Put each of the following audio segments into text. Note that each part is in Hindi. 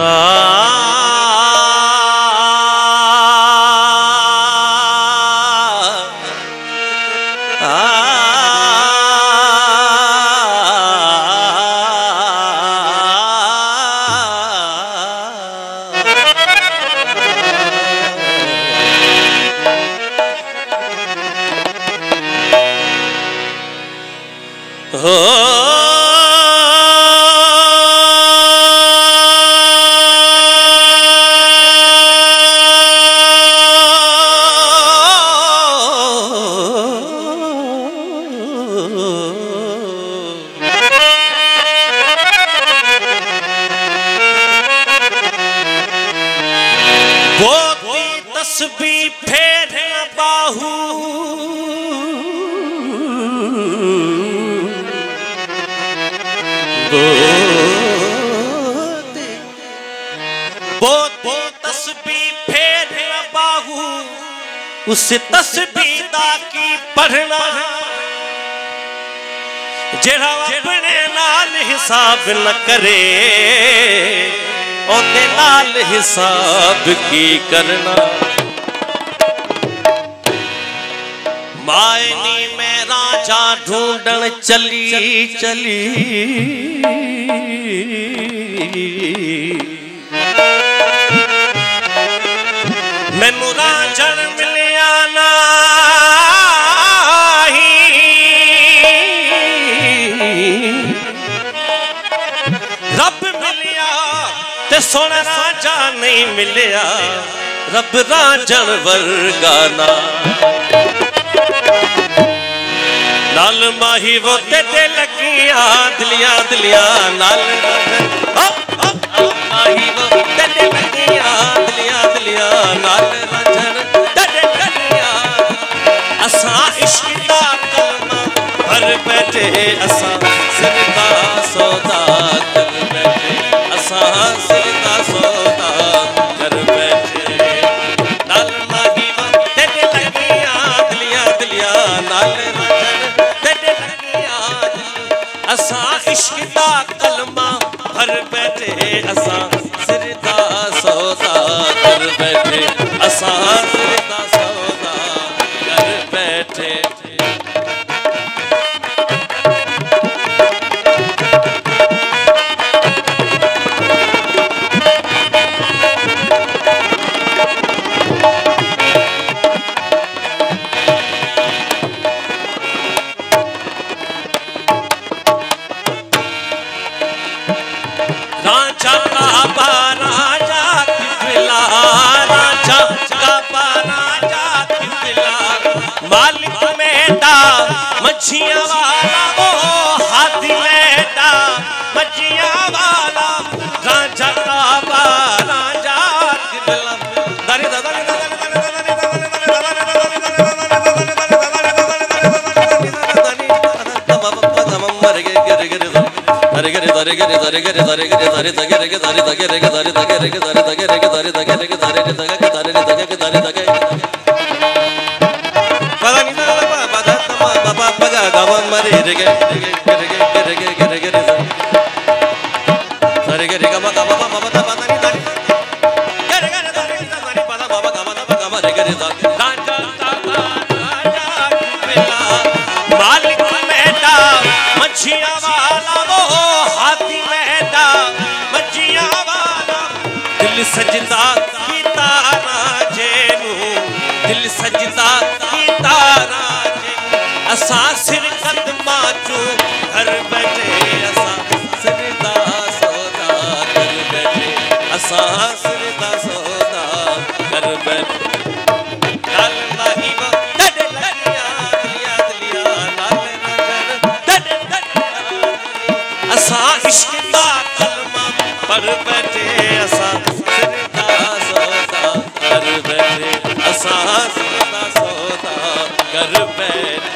तस्बीह फेर बाहू तस्बीह फेर बाहू उस तस्बीह दा की पढ़ना जेड़ा अपने नाल हिसाब न करे ओदे नाल हिसाब की करना। मायनी में राजा ढूंढन चली चली मैनू राजन मिलिया नाही रब मिलिया ते सोना राजा नहीं मिलिया रब राजन वर्गा ना नाल माही वो ते लगिया दिलिया दिलिया नाल माही वो ते लगिया दिलिया दिलिया नाल राजन ते लगिया असा इश्क दा कलमा भर बैठे असा सिरदा सौदा कर बैठे असा सिरदा सौदा कर बैठे नाल माही वो ते लगिया दिलिया दिलिया नाल असा इश्क दा कलमा भर बैठे असा सिरदा सौदा कर बैठे असा सिरदा सौदा कर बैठे। राजा काबा राजा किबला राजा काबा राजा किबला मालिक मेटा मछिया वाला ओ हाथी मेटा मछिया वाला राजा काबा राजा किबला दरी दरी मालिक मेटा मछिया वाला वो हाथी मेटा मछिया वाला दिल सजदा की तारा जेनू दिल सजदा की तारा असा सिर कदमा चू घर बैठे असा सिरदा सौदा कर बैठे असा सिरदा सौदा कर बैठे नाल माही वो डडे लगिया दिलिया दिलिया नाल राजन असा इश्क दा कलमा पढ़ बैठे असा सिरदा सौदा कर बैठे असा सिरदा सौदा कर बैठे।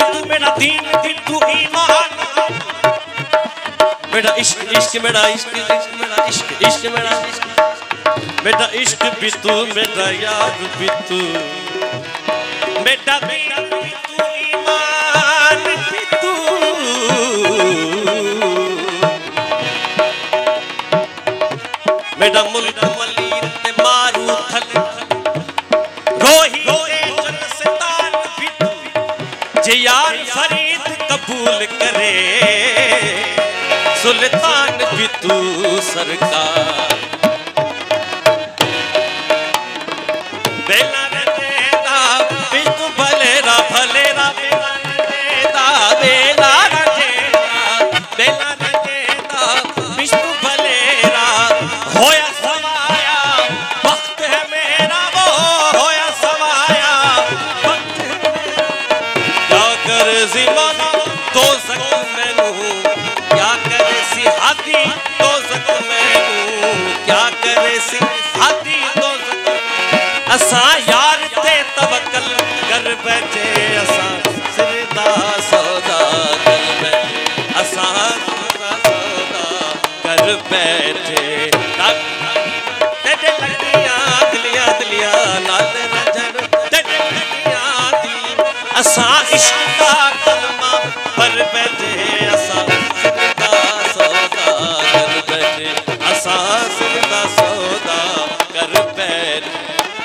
भी तू, मेरा दीन भी तू, ईमान मेरा इश्क इश्क मेरा इश्क इश्क मेरा इश्क इश्क मेरा इश्क मेरा इश्क भी तू, मेरा यार भी तू, मेरा दीन भी तू, ईमान भी तू, मेरा मुल्क मलीर ते मारू थल रोही जन सितार भी तू, जे यार फरीद कबूल करे सुल्तान भी तू सरकार। बेला रजेदा बिस्तु भलेरा भलेरा बेला रजेदा बेला रजेदा बेला रजेदा बिस्तु भलेरा होया सवाया वक्त है मेरा वो होया सवाया वक्त है मेरा क्या कर ज़माना तो सक मैनू क्या करे सी हाथी तो सक मैनू क्या करे सी हाथी तो सक असा यार ते तवक्कल कर बैठे असा सिरदा सौदा कर बैठे असा सिरदा सौदा कर बैठे तेरे लगिया दिलिया दिलिया नाल रजन तेरे लगिया दिल असा इश्क दा कलमा पर बैठे असा सिरदा सौदा कर बैठे असा सिरदा सौदा कर बैठे।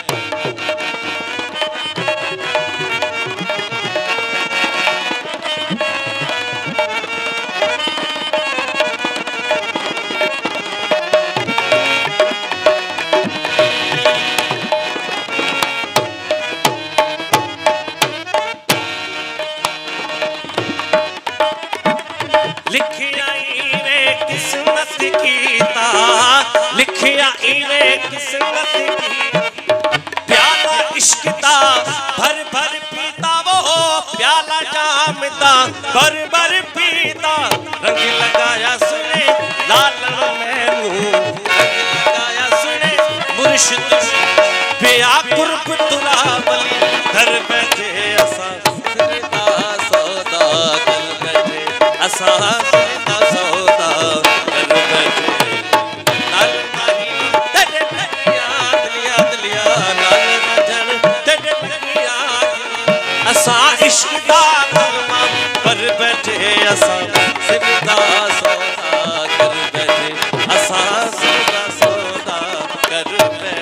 लिखिया इवे किस्मत कीता लिखिया इवे किस्मत की प्याला इश्क दा भर भर पीता वो प्याला जाम दा भर भर पीता रंग लगाया सुने लाल मैनू रंग लगाया सुने मुर्शिद पिया कुर्ब तुरा बली घर बैठे असा सिरदा सौदा कर बैठे असा सिरदा सौदा कर बैठे नाल माही तेरे लगिया दिलिया दिलिया नाल रजन तेरे लगिया असा इश्क दा कलमा कर बैठे असा सिरदा सौदा कर बैठे असा सिरदा सौदा कर बैठे।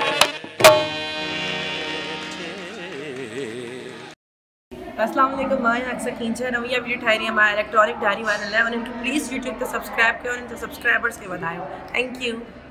अस्सलाम वालेकुम मैं अक्सर खींचा रवैया वीडियो ठाई हमारा इलेक्ट्रॉनिक डायरी 111 प्लीज़ यूट्यूब पे सब्सक्राइब करो और इन सब्सक्राइबर्स के बताएं। Thank you.